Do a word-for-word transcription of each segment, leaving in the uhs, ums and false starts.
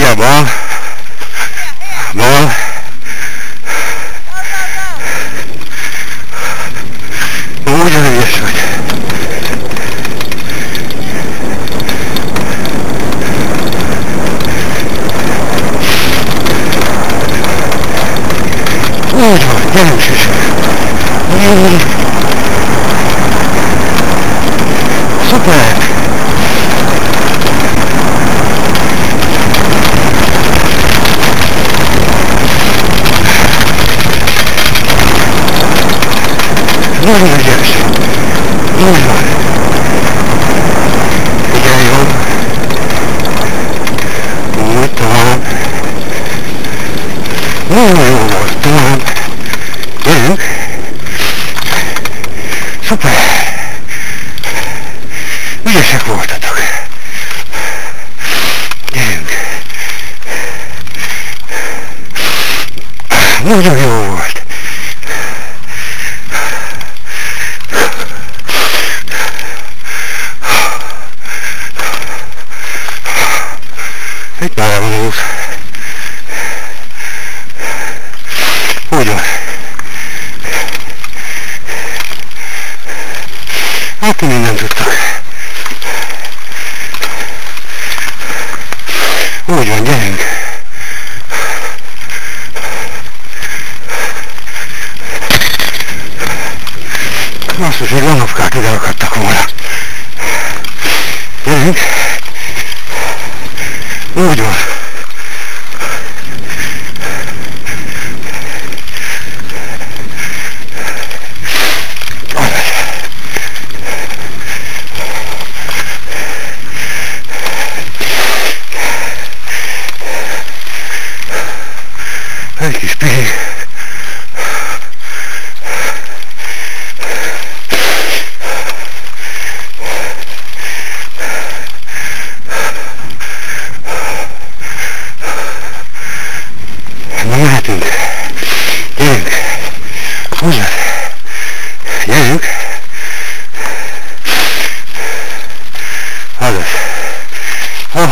Gyere, bal. Bal. Úgy a ügyes vagy. Úgy van, gyerünk is. Szuper! Nagyon ügyes! Úgy van! Figyelj jobb! Úgy tovább! Nagyon jó volt, tovább! Gyerünk! Szuper! Ügyesek voltatok! Gyerünk! Nagyon jó volt! Itt már van út. Úgy van. Hát mindent tudtak. Úgy van, gyerünk. Basszus, hogy lanapkát ide akadtak volna. Gyerünk. Úgy van. Egy kis pihi. Na mehetünk. Gyerünk. Húzzad. Gyerünk. Hallod. Oh.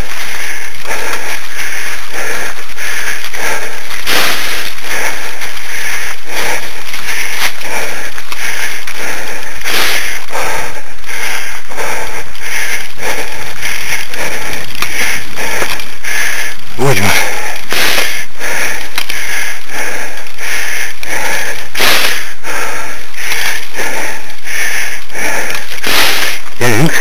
Úgy van. Gyerünk.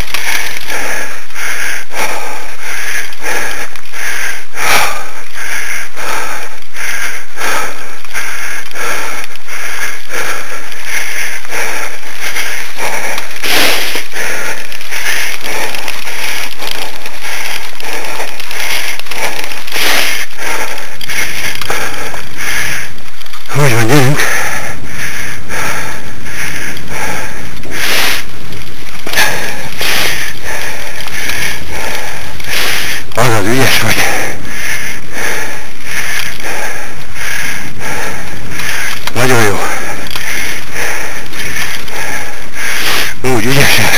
Úgy van, gyerünk. Az ügyes vagy. Nagyon jó. Úgy ügyesen.